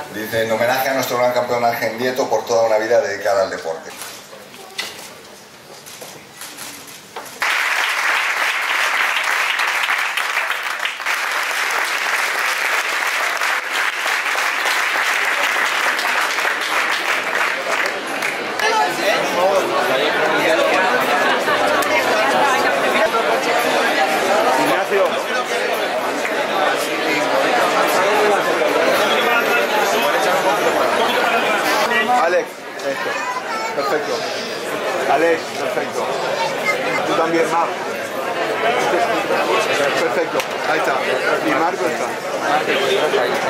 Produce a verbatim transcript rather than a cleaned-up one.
Dice, en homenaje a nuestro gran campeón Ángel Nieto por toda una vida dedicada al deporte. Ignacio. Alex, esto. Perfecto. Alex, perfecto. Tú también, Mar. Perfecto. Ahí está. Y Marco está.